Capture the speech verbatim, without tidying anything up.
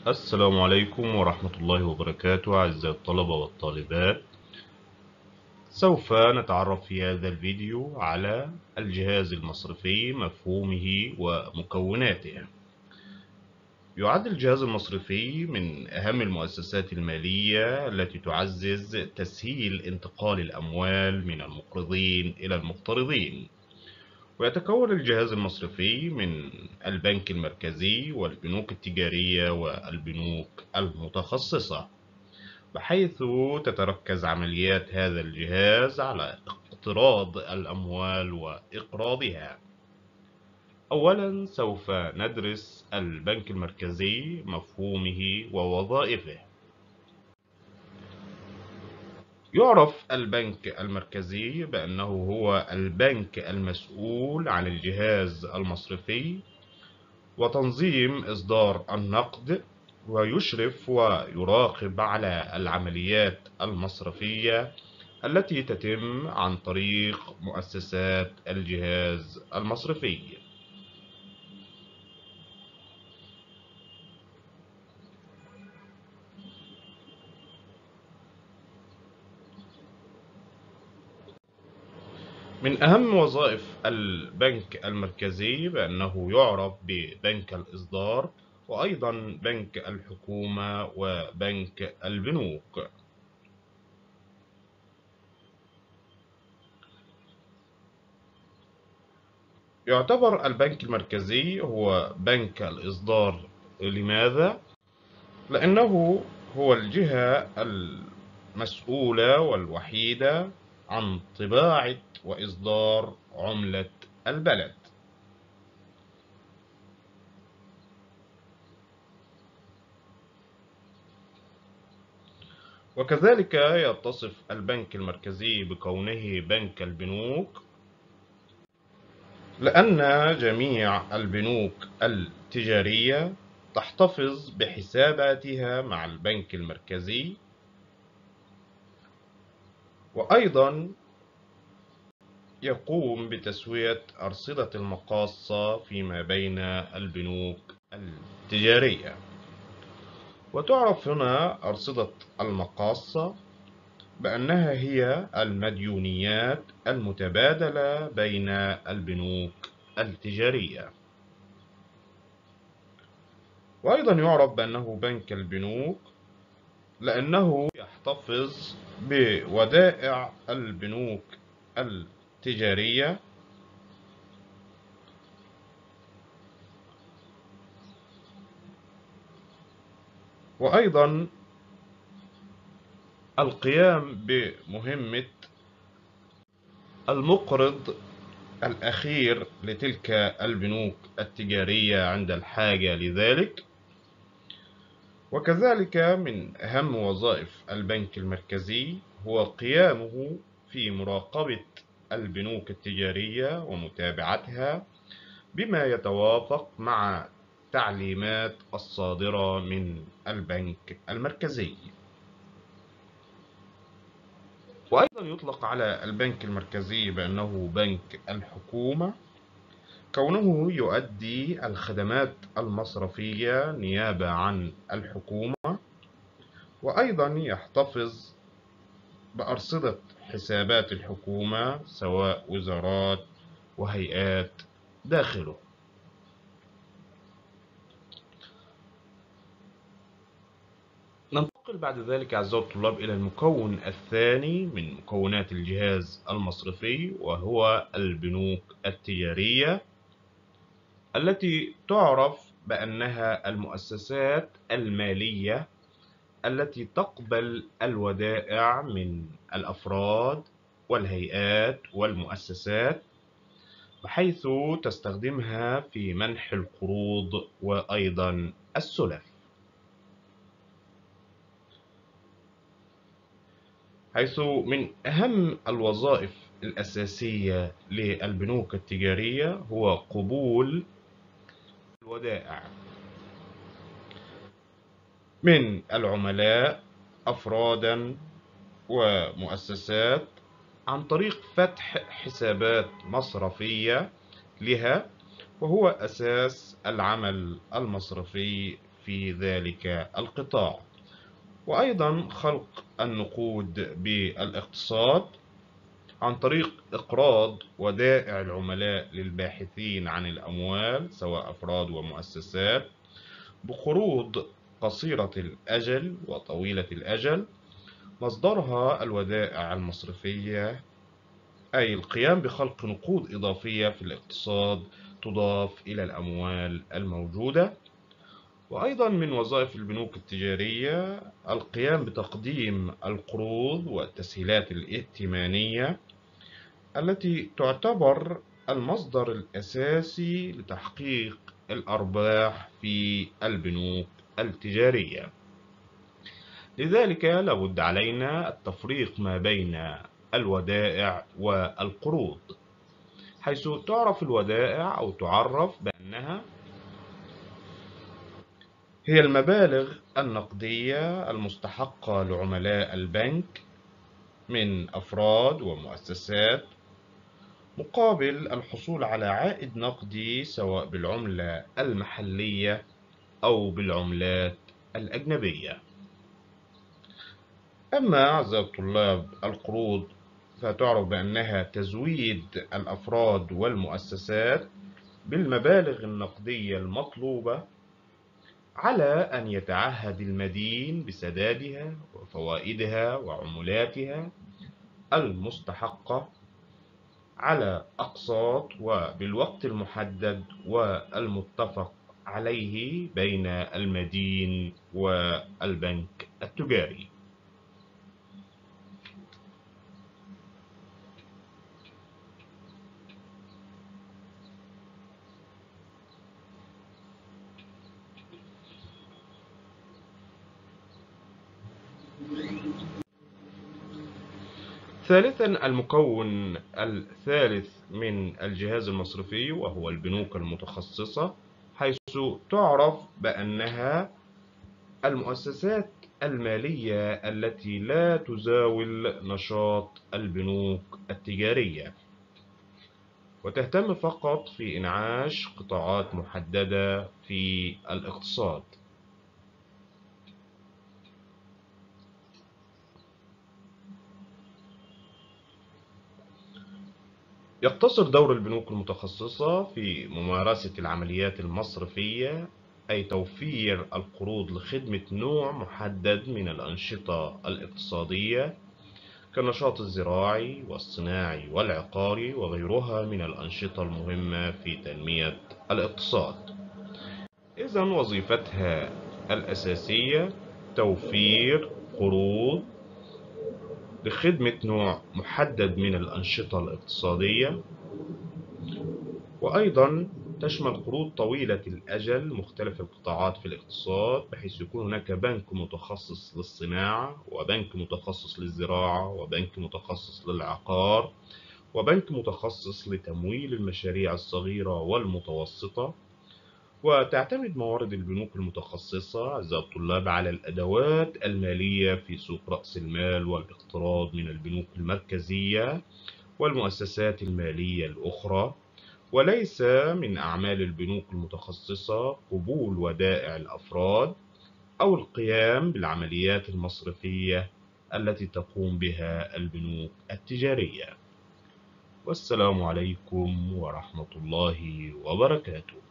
السلام عليكم ورحمة الله وبركاته أعزائي الطلبة والطالبات. سوف نتعرف في هذا الفيديو على الجهاز المصرفي، مفهومه ومكوناته. يعد الجهاز المصرفي من أهم المؤسسات المالية التي تعزز تسهيل انتقال الأموال من المقرضين إلى المقترضين. ويتكون الجهاز المصرفي من البنك المركزي والبنوك التجارية والبنوك المتخصصة، بحيث تتركز عمليات هذا الجهاز على اقتراض الأموال وإقراضها. أولا سوف ندرس البنك المركزي، مفهومه ووظائفه. يعرف البنك المركزي بأنه هو البنك المسؤول عن الجهاز المصرفي وتنظيم إصدار النقد، ويشرف ويراقب على العمليات المصرفية التي تتم عن طريق مؤسسات الجهاز المصرفي. من أهم وظائف البنك المركزي بأنه يعرف ببنك الإصدار، وأيضا بنك الحكومة وبنك البنوك. يعتبر البنك المركزي هو بنك الإصدار. لماذا؟ لأنه هو الجهة المسؤولة والوحيدة عن طباعة وإصدار عملة البلد. وكذلك يتصف البنك المركزي بكونه بنك البنوك، لأن جميع البنوك التجارية تحتفظ بحساباتها مع البنك المركزي، وأيضا يقوم بتسوية أرصدة المقاصة فيما بين البنوك التجارية. وتعرف هنا أرصدة المقاصة بأنها هي المديونيات المتبادلة بين البنوك التجارية. وأيضا يعرف بأنه بنك البنوك لأنه يحتفظ بودائع البنوك التجارية، وأيضا القيام بمهمة المقرض الأخير لتلك البنوك التجارية عند الحاجة لذلك. وكذلك من أهم وظائف البنك المركزي هو قيامه في مراقبة البنوك التجارية ومتابعتها بما يتوافق مع تعليمات الصادرة من البنك المركزي. وأيضا يطلق على البنك المركزي بأنه بنك الحكومة، كونه يؤدي الخدمات المصرفية نيابة عن الحكومة، وأيضا يحتفظ بأرصدة حسابات الحكومة سواء وزارات وهيئات داخله. ننتقل بعد ذلك أعزائي الطلاب إلى المكون الثاني من مكونات الجهاز المصرفي، وهو البنوك التجارية، التي تعرف بأنها المؤسسات المالية التي تقبل الودائع من الأفراد والهيئات والمؤسسات، بحيث تستخدمها في منح القروض وأيضا السلف. حيث من أهم الوظائف الأساسية للبنوك التجارية هو قبول الودائع من العملاء أفرادا ومؤسسات عن طريق فتح حسابات مصرفية لها، وهو أساس العمل المصرفي في ذلك القطاع. وأيضا خلق النقود بالاقتصاد عن طريق إقراض ودائع العملاء للباحثين عن الأموال سواء أفراد ومؤسسات بقروض قصيرة الأجل وطويلة الأجل، مصدرها الودائع المصرفية، أي القيام بخلق نقود إضافية في الاقتصاد تضاف إلى الأموال الموجودة. وأيضا من وظائف البنوك التجارية القيام بتقديم القروض والتسهيلات الائتمانية التي تعتبر المصدر الأساسي لتحقيق الأرباح في البنوك التجارية. لذلك لابد علينا التفريق ما بين الودائع والقروض، حيث تعرف الودائع أو تعرف بأنها هي المبالغ النقدية المستحقة لعملاء البنك من أفراد ومؤسسات مقابل الحصول على عائد نقدي سواء بالعملة المحلية أو بالعملات الأجنبية. أما أعزائي الطلاب القروض فتعرف بأنها تزويد الأفراد والمؤسسات بالمبالغ النقدية المطلوبة على أن يتعهد المدين بسدادها وفوائدها وعمولاتها المستحقة على أقساط وبالوقت المحدد والمتفق عليه بين المدين والبنك التجاري. ثالثا، المكون الثالث من الجهاز المصرفي وهو البنوك المتخصصة، حيث تعرف بأنها المؤسسات المالية التي لا تزاول نشاط البنوك التجارية وتهتم فقط في إنعاش قطاعات محددة في الاقتصاد. يقتصر دور البنوك المتخصصة في ممارسة العمليات المصرفية، أي توفير القروض لخدمة نوع محدد من الأنشطة الاقتصادية كالنشاط الزراعي والصناعي والعقاري وغيرها من الأنشطة المهمة في تنمية الاقتصاد. إذن وظيفتها الأساسية توفير قروض لخدمة نوع محدد من الأنشطة الاقتصادية، وأيضا تشمل قروض طويلة الأجل مختلف القطاعات في الاقتصاد، بحيث يكون هناك بنك متخصص للصناعة وبنك متخصص للزراعة وبنك متخصص للعقار وبنك متخصص لتمويل المشاريع الصغيرة والمتوسطة. وتعتمد موارد البنوك المتخصصة أعزائي الطلاب على الأدوات المالية في سوق رأس المال والاقتراض من البنوك المركزية والمؤسسات المالية الأخرى، وليس من أعمال البنوك المتخصصة قبول ودائع الأفراد أو القيام بالعمليات المصرفية التي تقوم بها البنوك التجارية. والسلام عليكم ورحمة الله وبركاته.